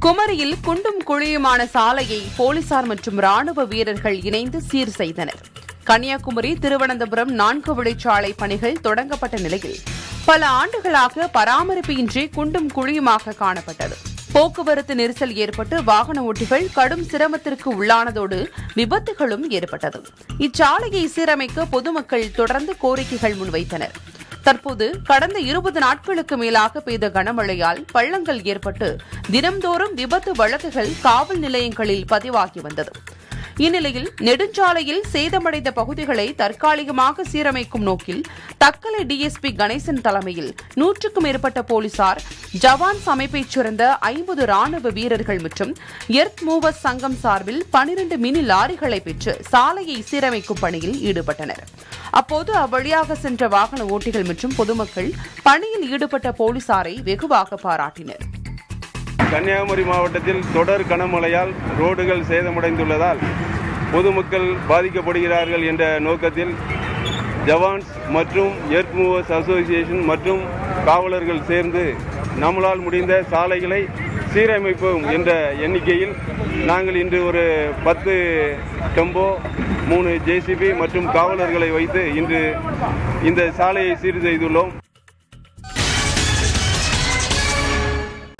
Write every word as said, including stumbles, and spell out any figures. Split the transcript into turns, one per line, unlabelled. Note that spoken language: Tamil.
குமரியில் குண்டும் குழியுமான சாலையை போலீசார் மற்றும் ராணுவ வீரர்கள் இணைந்து சீர் செய்தனர். கன்னியாகுமரி திருவனந்தபுரம் நான்கு வழிச்சாலை பணிகள் தொடங்கப்பட்ட நிலையில் பல ஆண்டுகளாக பராமரிப்பு இன்றி குண்டும் குழியுமாக காணப்பட்டது. போக்குவரத்து நெரிசல் ஏற்பட்டு வாகன ஓட்டிகள் கடும் சிரமத்திற்கு உள்ளானதோடு விபத்துகளும் ஏற்பட்டது. இச்சாலையை சீரமைக்க பொதுமக்கள் தொடர்ந்து கோரிக்கைகள் முன்வைத்தனர். தற்போது கடந்த இருபது நாட்களுக்கு மேலாக பெய்த கனமழையால் பள்ளங்கள் ஏற்பட்டு தினம்தோறும் விபத்து வழக்குகள் காவல் நிலையங்களில் பதிவாகி வந்தது. இந்நிலையில் நெடுஞ்சாலையில் சேதமடைந்த பகுதிகளை தற்காலிகமாக சீரமைக்கும் நோக்கில் தக்கலை டிஎஸ்பி கணேசன் தலைமையில் நூற்றுக்கும் மேற்பட்ட போலீசார், ஜவான்ஸ் அமைப்பைச் சேர்ந்த ஐம்பது ராணுவ வீரர்கள் மற்றும் எர்த் மூவர்ஸ் சங்கம் சார்பில் பனிரண்டு மினி லாரிகளை பெற்று சாலையை சீரமைக்கும் பணியில் ஈடுபட்டனர். அப்போது அவ்வழியாக சென்ற வாகன ஓட்டிகள் மற்றும் பொதுமக்கள் பணியில் ஈடுபட்ட போலீசாரை வெகுவாக பாராட்டினர்.
கன்னியாகுமரி மாவட்டத்தில் தொடர் கனமழையால் ரோடுகள் சேதமடைந்துள்ளதால் பொதுமக்கள் பாதிக்கப்படுகிறார்கள் என்ற நோக்கத்தில் ஜவான்ஸ் மற்றும் எர்த் மூவர்ஸ் அசோசியேஷன் மற்றும் காவலர்கள் சேர்ந்து நம்மளால் முடிந்த சாலைகளை சீரமைப்போம் என்ற எண்ணிக்கையில் நாங்கள் இன்று ஒரு பத்து டெம்போ, மூணு ஜேசிபி மற்றும் காவலர்களை வைத்து இன்று இந்த சாலையை சீர் செய்துள்ளோம்.